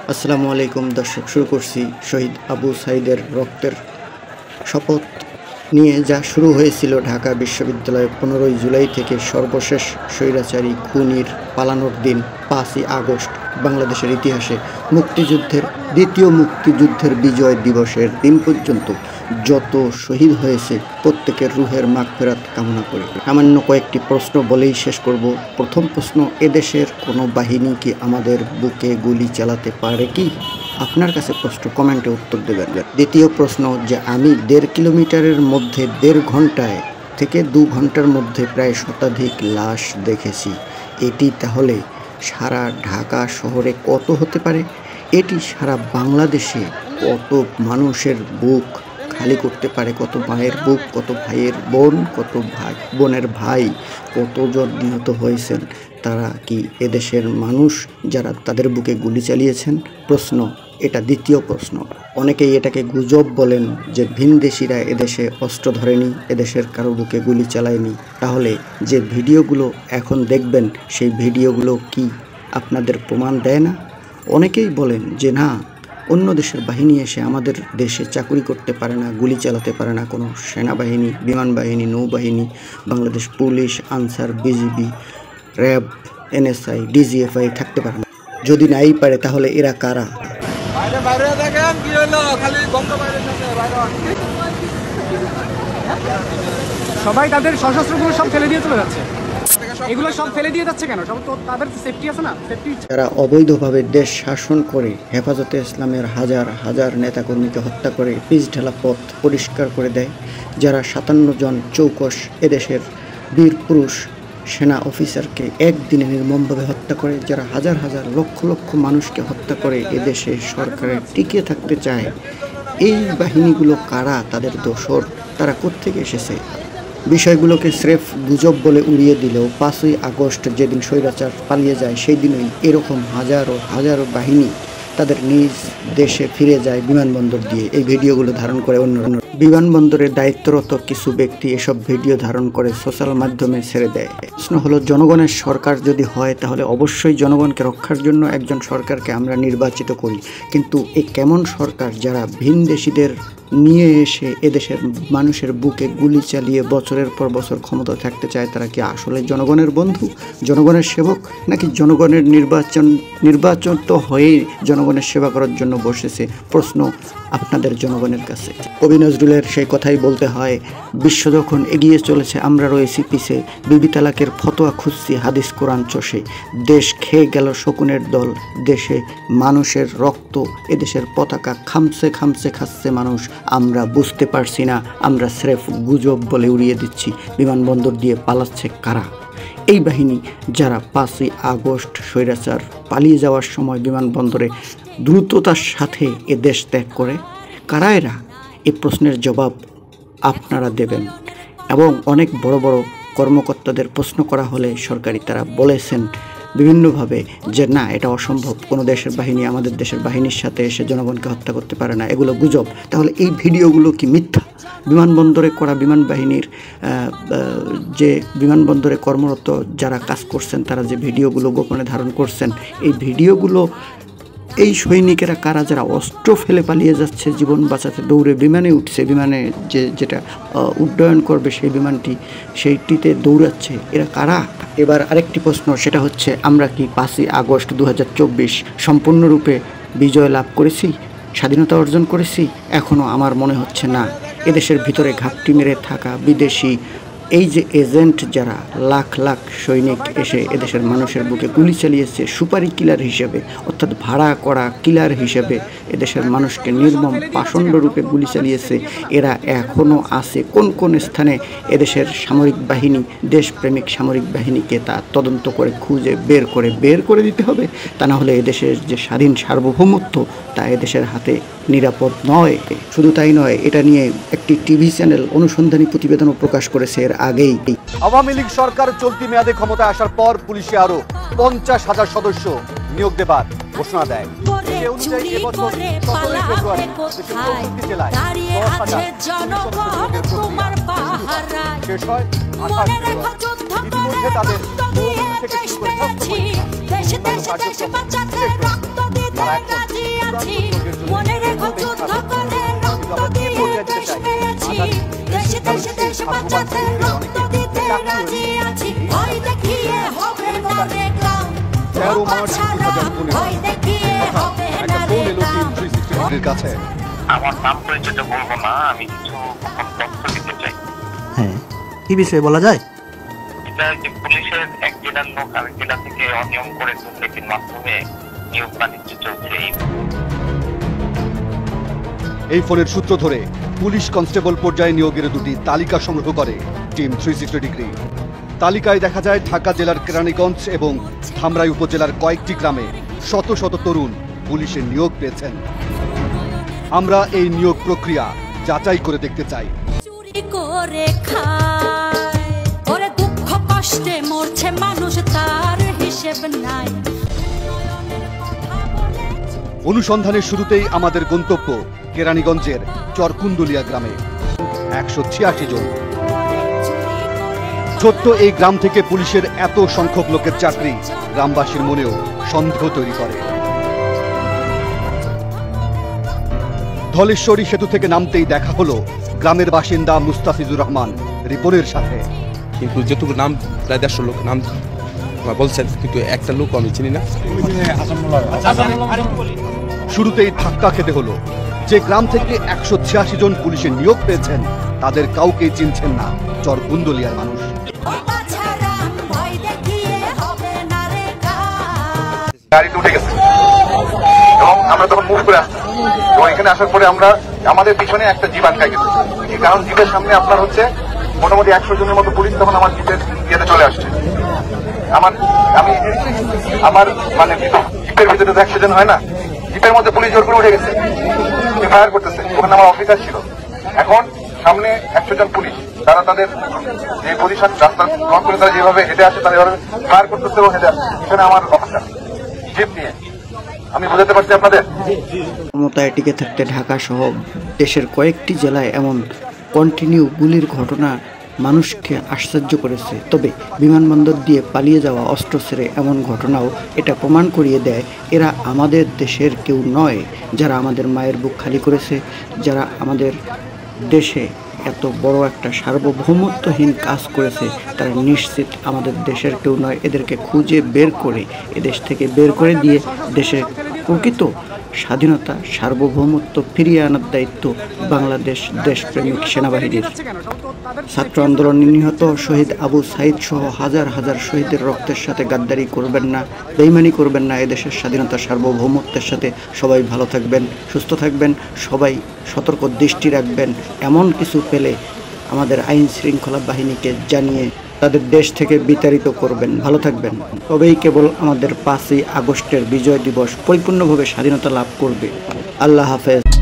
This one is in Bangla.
আসসালামু আলাইকুম দর্শক, শুরু করছি শহীদ আবু সাঈদের রক্তের শপথ নিয়ে যা শুরু হয়েছিল ঢাকা বিশ্ববিদ্যালয়ে 15ই জুলাই থেকে সর্বশেষ স্বৈরাচারী খুনির পালানোর দিন 5ই আগস্ট বাংলাদেশের ইতিহাসে মুক্তিযুদ্ধের দ্বিতীয় মুক্তিযুদ্ধের বিজয় দিবসের দিন পর্যন্ত যত শহীদ হয়েছে প্রত্যেকের রুহের মাগফিরাত কামনা করে সামান্য কয়েকটি প্রশ্ন বলেই শেষ করব। প্রথম প্রশ্ন, এদেশের কোনো বাহিনী কি আমাদের বুকে গুলি চালাতে পারে কি? আপনার কাছে প্রশ্ন, কমেন্টে উত্তর দেবেন। দ্বিতীয় প্রশ্ন, যে আমি 1.5 কিলোমিটারের মধ্যে 1.5 ঘন্টায় থেকে 2 ঘন্টার মধ্যে প্রায় শতাধিক লাশ দেখেছি, এটি তাহলে সারা ঢাকা শহরে কত হতে পারে? এটি সারা বাংলাদেশে কত মানুষের বুক খালি করতে পারে? কত মায়ের বুক, কত ভাইয়ের বোন, কত ভাই বোনের ভাই, কতজন নিহত হয়েছেন? তারা কি এদেশের মানুষ যারা তাদের বুকে গুলি চালিয়েছেন? প্রশ্ন, এটা দ্বিতীয় প্রশ্ন। অনেকেই এটাকে গুজব বলেন যে ভিনদেশিরা এদেশে অস্ত্র ধরেনি, এদেশের কারো বুকে গুলি চালায়নি। তাহলে যে ভিডিওগুলো এখন দেখবেন সেই ভিডিওগুলো কি আপনাদের প্রমাণ দেয় না? অনেকেই বলেন যে না, অন্য দেশের বাহিনী এসে আমাদের দেশে চাকুরি করতে পারে না, গুলি চালাতে পারে না কোনো সেনাবাহিনী, বিমান বাহিনী, নৌবাহিনী, Bangladesh police, Ansar, BGB, RAB, NSI, DGFI থাকতে পারে না। যদি নাই পারে তাহলে এরা কারা? সবাই তাদের সশস্ত্রগুলো সব ফেলে দিয়ে চলে যাচ্ছে। এগুলো সব ফেলে দিয়ে যাচ্ছে কেন? সব তো তাদের সেফটি আছে না? সেফটি যারা অবৈধভাবে দেশ শাসন করে হেফাজতে ইসলামের হাজার হাজার নেতাকর্মীকে হত্যা করে পিচ ঢালা পথ পরিষ্কার করে দেয়, যারা 57 জন চৌকস এদেশের বীর পুরুষ সেনা অফিসারকে একদিনে নির্মমভাবে হত্যা করে, যারা হাজার হাজার লক্ষ লক্ষ মানুষকে হত্যা করে এদেশে সরকারের টিকিয়ে থাকতে চায়, এই বাহিনীগুলো কারা? তাদের দোসর? তারা কোত্থেকে এসেছে? বিষয়গুলোকে স্রেফ গুজব বলে উড়িয়ে দিলেও 5ই আগস্ট যেদিন স্বৈরাচার পালিয়ে যায় সেই দিনই এরকম হাজারো হাজারো বাহিনী তাদের নিজ দেশে ফিরে যায় বিমানবন্দর দিয়ে। এই ভিডিওগুলো ধারণ করে অন্য বিমানবন্দরের দায়িত্বরত কিছু ব্যক্তি এসব ভিডিও ধারণ করে সোশ্যাল মাধ্যমে ছেড়ে দেয়। প্রশ্ন হলো, জনগণের সরকার যদি হয় তাহলে অবশ্যই জনগণকে রক্ষার জন্য একজন সরকারকে আমরা নির্বাচিত করি, কিন্তু এই কেমন সরকার যারা ভিনদেশীদের নিয়ে এসে এদেশের মানুষের বুকে গুলি চালিয়ে বছরের পর বছর ক্ষমতা থাকতে চায়? তারা কি আসলে জনগণের বন্ধু, জনগণের সেবক, নাকি জনগণের নির্বাচন তো হয়েই জনগণের সেবা করার জন্য বসেছে? প্রশ্ন আপনাদের জনগণের কাছে। কবি নজরুলের সেই কথাই বলতে হয়, বিশ্ব যখন এগিয়ে চলেছে আমরা রয়েছি পিছে, বিবি তালাকের ফতোয়া খুঁজছি হাদিস কোরআন চষে, দেশ খেয়ে গেল শকুনের দল, দেশে মানুষের রক্ত, এদেশের পতাকা খামছে খামছে খাচ্ছে মানুষ, আমরা বুঝতে পারছি না, আমরা স্রেফ গুজব বলে উড়িয়ে দিচ্ছি। বিমানবন্দর দিয়ে পালাচ্ছে কারা? এই বাহিনী যারা 5ই আগস্ট স্বৈরাচার পালিয়ে যাওয়ার সময় বিমানবন্দরে দ্রুততার সাথে এ দেশ ত্যাগ করে, কারা এরা? এই প্রশ্নের জবাব আপনারা দেবেন। এবং অনেক বড় বড় কর্মকর্তাদের প্রশ্ন করা হলে সরকারি তারা বলেছেন বিভিন্নভাবে যে না, এটা অসম্ভব, কোনো দেশের বাহিনী আমাদের দেশের বাহিনীর সাথে এসে জনগণকে হত্যা করতে পারে না, এগুলো গুজব। তাহলে এই ভিডিওগুলো কি মিথ্যা? বিমানবন্দরে করা বিমান বাহিনীর যে বিমানবন্দরে কর্মরত যারা কাজ করছেন তারা যে ভিডিওগুলো গোপনে ধারণ করছেন, এই ভিডিওগুলো এই সৈনিকেরা কারা যারা অস্ত্র ফেলে পালিয়ে যাচ্ছে জীবন বাঁচাতে, দৌড়ে বিমানে উঠছে, বিমানে যেটা উড্ডয়ন করবে সেই বিমানটি সেইটিতে দৌড়াচ্ছে, এরা কারা? এবার আরেকটি প্রশ্ন, সেটা হচ্ছে, আমরা কি 5ই আগস্ট 2024 সম্পূর্ণরূপে বিজয় লাভ করেছি, স্বাধীনতা অর্জন করেছি? এখনও আমার মনে হচ্ছে না। এদেশের ভিতরে ঘাপটি মেরে থাকা বিদেশি এই যে এজেন্ট যারা লাখ লাখ সৈনিক এসে এদেশের মানুষের বুকে গুলি চালিয়েছে সুপারি কিলার হিসেবে, অর্থাৎ ভাড়া করা কিলার হিসেবে এদেশের মানুষকে নির্মম পাষণ্ড রূপে গুলি চালিয়েছে, এরা এখনও আছে কোন কোন স্থানে? এদেশের সামরিক বাহিনী, দেশপ্রেমিক সামরিক বাহিনীকে তা তদন্ত করে খুঁজে বের করে দিতে হবে। তা না হলে এদেশের যে স্বাধীন সার্বভৌমত্ব তা এদেশের হাতে নিরাপদ নয়। শুধু তাই নয়, এটা নিয়ে একটি টিভি চ্যানেল অনুসন্ধানী প্রতিবেদনও প্রকাশ করেছে এর আগেই। আওয়ামী লীগ সরকার চলতি মেয়াদে ক্ষমতায় আসার পর পুলিশে আরো 50,000 সদস্য নিয়োগ দেবার ঘোষণা দেয়। এই অনুযায়ী এবছর 17 ফেব্রুয়ারি দেশের 64 জেলায় 10,000 শেষ হয় 28 ফেব্রুয়ারি। ইতিমধ্যে তাদের থেকে শুরু করে আছি মনে রেখো যুদ্ধ করে রক্ত দিয়ে দেশ পেয়েছি দেশে দেশে দেশ বাঁচাতে রক্ত দিতে রাজি আছি ভয় দেখিয়ে হবে না রে কাম 13 মার্চ 2015 ভয় দেখিয়ে হবে না রে কাম কাছে আমার নাম পরিচয়টা বলবো না, আমি কিছু তথ্য দিতে চাই। হ্যাঁ, কি বিষয়ে বলা যায়? এটা যে পুলিশের এক জেলার লোক আরেক জেলা থেকে অনিয়ম করে দুর্নীতির মাধ্যমে নিয়োগ বাণিজ্য চলছে। এই ফোনের সূত্র ধরে পুলিশ কনস্টেবল পর্যায়ে নিয়োগের দুটি তালিকা সংগ্রহ করে টিম 360 ডিগ্রি। তালিকায় দেখা যায় ঢাকা জেলার কেরানীগঞ্জ এবং ধামরাই উপজেলার কয়েকটি গ্রামে শত শত তরুণ পুলিশের নিয়োগ পেয়েছেন। আমরা এই নিয়োগ প্রক্রিয়া যাচাই করে দেখতে চাই। চুরি করে খায় ওরে দুঃখ কষ্টে মরছে মানুষ তার হিসেব নাই। অনুসন্ধানের শুরুতেই আমাদের গন্তব্য কেরানীগঞ্জের চরকুন্দুলিয়া গ্রামে। 186 জন। ছোট্ট এই গ্রাম থেকে পুলিশের এত সংখ্যক লোকের চাকরি গ্রামবাসীর মনেও সন্দেহ তৈরি করে। ধলেশ্বরী সেতু থেকে নামতেই দেখা হলো গ্রামের বাসিন্দা মুস্তাফিজুর রহমান রিপনের সাথে। কিন্তু যেটুকু নাম প্রায় 150 লোক নাম বলছেন, কিন্তু একটা লোক আমি চিনি না। শুরুতেই ধাক্কা খেতে হলো। যে গ্রাম থেকে 186 জন পুলিশের নিয়োগ পেয়েছেন তাদের কাউকেই চিনছেন না চরকুন্দুলিয়ার মানুষ। গাড়িতে উঠে গেছে এবং আমরা তখন মুভ করে আসছি এবং এখানে আসার পরে আমরা আমাদের পিছনে একটা জিপ আটকা গেছে। কারণ জিপের সামনে আপনার হচ্ছে মোটামুটি 100 জনের মতো পুলিশ তখন আমার জিপের ইয়েতে চলে আসছে। আমার মানে জিপের ভিতরে তো 100 জন হয় না, জিপের মধ্যে পুলিশ জোর করে উঠে গেছে, ফায়ার করতেছে। ওখানে আমার অফিসার ছিল। এখন সামনে 100 জন পুলিশ, তারা তাদের যে পজিশন রাস্তা গ্রহণ করে তারা যেভাবে হেঁটে আসে তারা এভাবে ফায়ার করতেছে এবং হেঁটে আসছে। এখানে আমার অফিসার জিপ নিয়ে, আমি বোঝাতে পারছি আপনাদের। ক্ষমতায় টিকে থাকতে ঢাকা সহ দেশের কয়েকটি জেলায় এমন কন্টিনিউ গুলির ঘটনা মানুষকে আশ্চর্য করেছে। তবে বিমানবন্দর দিয়ে পালিয়ে যাওয়া অস্ত্র ছেড়ে এমন ঘটনাও এটা প্রমাণ করিয়ে দেয় এরা আমাদের দেশের কেউ নয়। যারা আমাদের মায়ের বুক খালি করেছে, যারা আমাদের দেশে এত বড় একটা সার্বভৌমত্বহীন কাজ করেছে, তারা নিশ্চিত আমাদের দেশের কেউ নয়। এদেরকে খুঁজে বের করে এদেশ থেকে বের করে দিয়ে দেশের প্রকৃত স্বাধীনতা সার্বভৌমত্ব ফিরিয়ে আনার দায়িত্ব বাংলাদেশ দেশপ্রেমিক সেনাবাহিনীর। ছাত্র আন্দোলনে নিহত শহীদ আবু সাইদ সহ হাজার হাজার শহীদের রক্তের সাথে গাদ্দারি করবেন না, বেইমানি করবেন না। এদেশের স্বাধীনতা সার্বভৌমত্বের সাথে সবাই ভালো থাকবেন, সুস্থ থাকবেন, সবাই সতর্ক দৃষ্টি রাখবেন। এমন কিছু পেলে আমাদের আইন শৃঙ্খলা বাহিনীকে জানিয়ে তাদের দেশ থেকে বিতাড়িত করবেন। ভালো থাকবেন। তবেই কেবল আমাদের 5ই আগস্টের বিজয় দিবস পরিপূর্ণভাবে স্বাধীনতা লাভ করবে। আল্লাহ হাফেজ।